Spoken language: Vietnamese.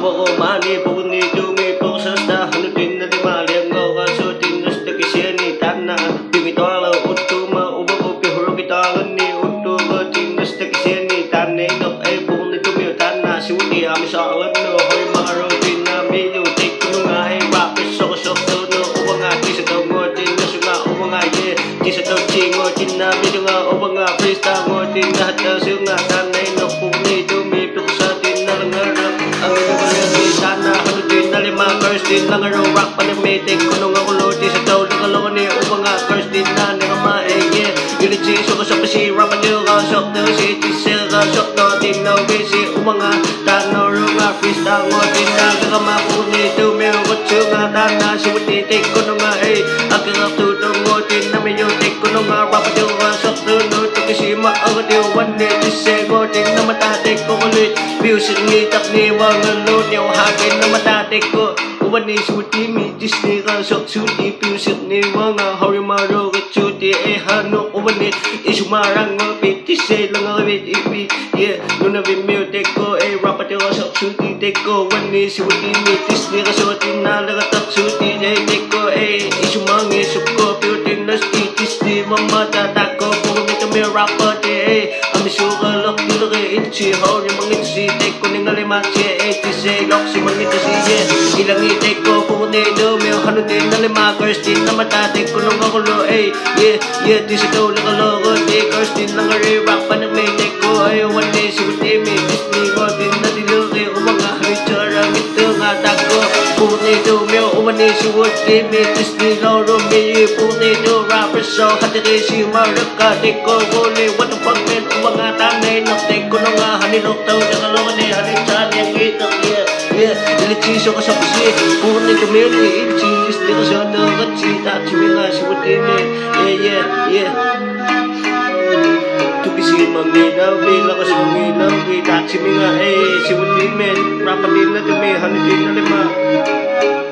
ubako mani pukuni tumi puksasta hanutin na limalem ngoka sutin nusta kisiani tanna pimitala utuma ubako pihuro kitalani utuma tinusta kisiani tanne nok ay pukuni tumi tanna siwiti amisalan no hoy maro tinami yu tekununga ay rapis sok no ubanga kisado ngotin nasuna ubanga ye kisado chingo tinami dunga ubanga freestyle ngotin nahata sunga tanne nok pukuni tumi puksatin na langarap ang inubalagi sana hanutin na lima curse din lang araw rock panamitik kunong ako lodi sa tawag ng kalong ni ubanga curse din na nangamae Unity so ka sa pasi rapa nyo ka sok no si tisel ka sok no din no bisi ubanga tano runga freestyle mo din na kakamakuni tumeo ko tsunga tana si mutitik kunong nga akang tutong mo din na may yutik kunong nga rapa nyo ka sok no tukisima ang katiwan ni tisel mo din na matatik ko kulit music ni takni mga lunyaw hagin na matatik ko uwan ni suti mi Disney ka sok suti music ni mga harimaro kachuti hanok uwan ni isumarang pitisay lang ang ipit yeah nuna music ko rapat yung sok suti tek ko uwan ni suti mi Disney ka suti na lagatak suti tek ko isumangi sup ko piutin na Disney mamatatak ko kung nito may rapat ami suka lok dilaki itchi hau yung mga itchi tek ko ning alimatche itchi lok si mga itchi ilang itek ko pukuni do may hanutin na lima curse din na matatik ko nung akulo yeah disi daw nakaloko curse din lang rock pa nang may tek ko one day suti may Disney ko din na dilaki umanga haritsarang ito nga tako pukuni do may umani suti may Disney loro may pukuni do rapper so hatiri si maraka tek ko gole what the fuck man umanga tanay naktek ko nung hanilok daw nakaloko ni haritsarang yung itak yeah Ilitsi so ka sa pasi pukuni tumili ilitsi Disney ka sa nakatsi tachi mga suti may yeah Tukisi manginaw bila ka sa manginaw tachi mga suti may rapatin na tumi hanutin na lima